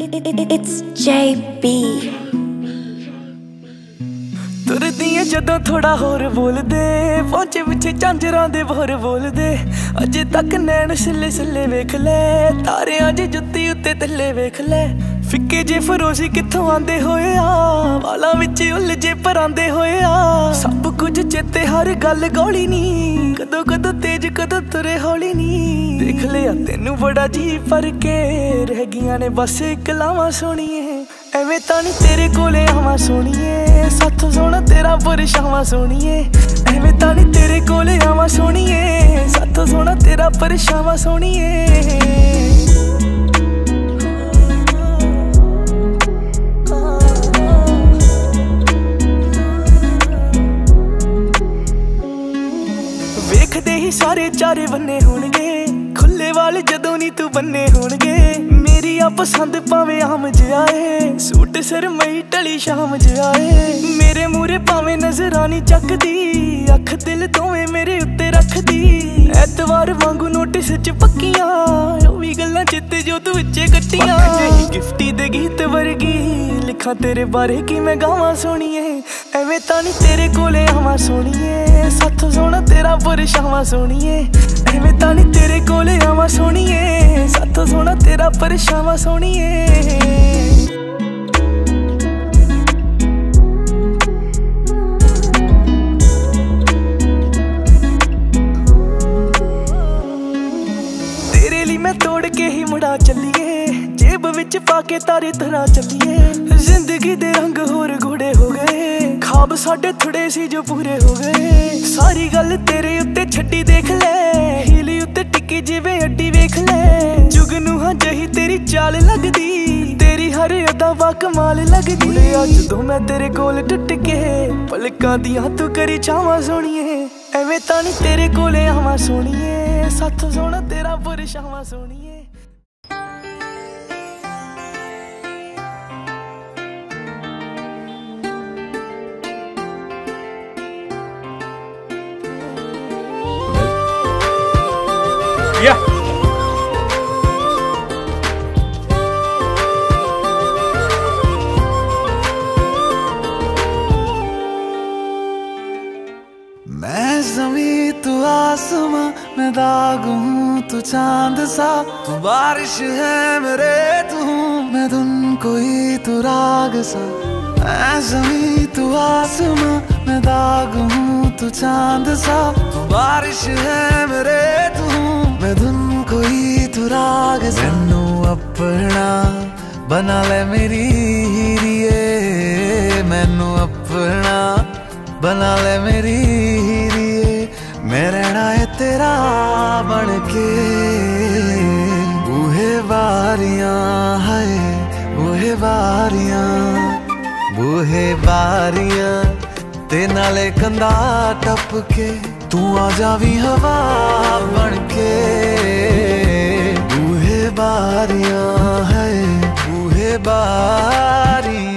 It's JB। तुरदियां जदों थोड़ा होर बोल दे, पहुंचे पिछे झांजरां दे बोर बोल दे। अजे तक नैन सिले सिले वेख ले, तारियां जे जुत्ती उत्ते तले वेख ले। फिक्के जे फरोशी कित्थों आंदे होए आ, वालां विच उलझे परांदे होए आ। सब कुछ चेते हर गल गौली नी, कदों कदों तेज कदों तुरे हौली नी। देख लिया तेनू बड़ा जी पर के, रह गियां ने बस कलावां सोहणिए। एवें तां नी तेरे कोले आवां सोहणिए, साथों सोहना तेरा परछावां सोहणिए। एवें तां नी तेरे कोले आवां सोहणिए, साथों सोहना तेरा परछावां सोहणिए। वेखदे ही सारे चारे बन्ने होणगे, खुले वाल जदों नी तू बन्ने होणगे। मेरी आ पसंद भावें आम जिहा ऐ, सूट सरमई ढली शाम जिहा ऐ। मेरे मूहरे भावें नजरां नी झकदी, अख दिल दोवें मेरे उत्ते रखदी। ऐतवार वांगू नोटिस च पक्कियां, ओह वी गल्लां चित्ते जो तू विच्चे कट्टियां। गिफ्टी दे गीत वर्गी लिखां तेरे बारे कि मैं गावां सोहणिए। एवें तां नी तेरे कोले आवां सोहणिए, साथों सोहना तेरा परछावां सोहणिए। एवें तां नी तेरे कोले आवां सोहणिए, साथों सोहना तेरा परछावां सोहणिए। तेरे लिए मैं तोड़ के ही मुड़ा चलिए, जेब विच पाके तारे तरह चलिए। जिंदगी दे रंग होर गूढ़े हो गए, ख्वाब साडे थोड़े सी जो पूरे हो गए। सारी गल तेरे उत्ते छड्डी देख ले, हीली उत्ते टिकी जिवें अड्डी वेख ले। जुगनू जही तेरी चाल लगदी, तेरी हर अदा बा कमाल लगदी। जदों मैं तेरे कोल टुट के, पलकां दियां तू करी छावां सोहणिए। एवें तां नी तेरे कोले आवां सोहणिए, साथों सोहना तेरा परछावां सोहणिए। Yeah. मैं ज़मीं तू आसमां, मैं दाग हूँ तू चांद सा। तू बारिश है मेरे तू हूँ, मैं धुन कोई तू राग सा। मैं ज़मीं तू आसमां, मैं दाग हूँ तू चांद सा। तू बारिश है मेरे तू हूँ, मैं धुन कोई तू राग सा। मैनू अपना बना ले मेरी हीरिए, मैनू अपना बना ले मेरी हीरिए। मैं रहना है तेरा बन के, बूहे बारियां है बूहे बारियां, बूहे बारियां ते नाले कंधा टप के। तू आ जावी हवा बन के, बूहे बारियां है बूहे बारियां।